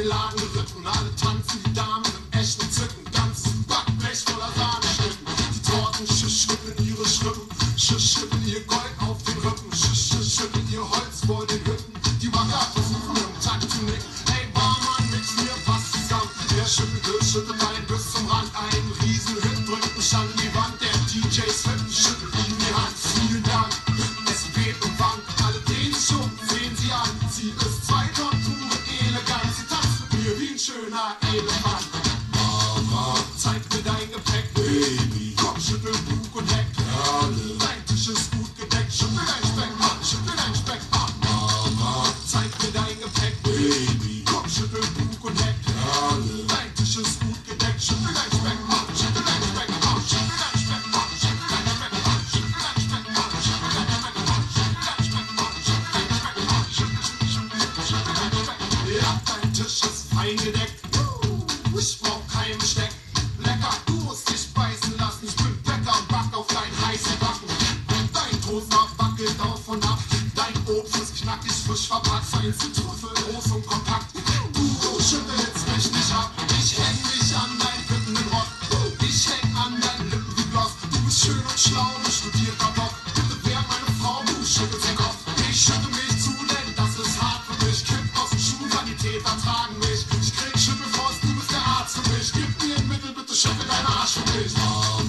den Laden geritten. Alle tanzen, die Damen im echten Zücken. Ganzes Backblech voller Sahneschnitten. Die Torten schütteln ihre Schrippen. Schütteln ihr Gold auf den Rücken. Schütteln ihr Holz vor den Hütten. Die Wacker versuchen im Takt zu nicken. Ey Barmann, mix mir was zusammen. Der schüttelt ein bis zum Rand. Ein Riesenhit drückt mich an die Wand. Der DJ schüttelt ihm die Hand. Vielen Dank, es weht und wankt. Alle drehen sich um, sehen sie an. Sie ist 2 Tonnen pure Eleganz. Sie tanzt mit mir wie ein schöner Elefant. Mama, zeig mir dein Gepäck. Baby, komm, schüttel Bug und Heck. Dein Tisch ist gut gedeckt. Schüttel dein Speck ab, schüttel dein Speck ab. Mama, zeig mir dein Gepäck. Baby, komm, schüttel Bug und Heck. Dein Tisch ist gut gedeckt. Schüttel dein Speck ab, schüttel dein Speck ab. Schüttel dein Speck ab, schüttel dein Speck ab. Schüttel dein Speck ab, schüttel dein Speck ab. Schüttel dein Speck ab, schüttel dein Speck ab. Schüttel dein Speck ab. Ja, dein Tisch ist fein gedeckt. Ich brauch kein Besteck. Lecker, du musst dich beißen lassen. Ich bin Bäcker und back auf dein heißen Backen. Dein Toaster wackelt auf und ab. Dein Obst ist knackig, frisch verpackt. Feinste Trüffel, groß und kompakt. Du schüttelst mich nicht ab. Ich häng mich an deinen wütenden Rock. Ich häng an deinen Lippen wie Gloss. Du bist schön und schlau und studierter Doc. Bitte wär meine Frau, du schüttelst den Kopf. Ich schüttel mich zu, denn das ist hart für mich. Kipp aus dem Schuh, Sanitäter tragen mich. Ich krieg Schüttelfrost, du bist der Arzt für mich. Gib mir ein Mittel, bitte schüttel deinen Arsch für mich.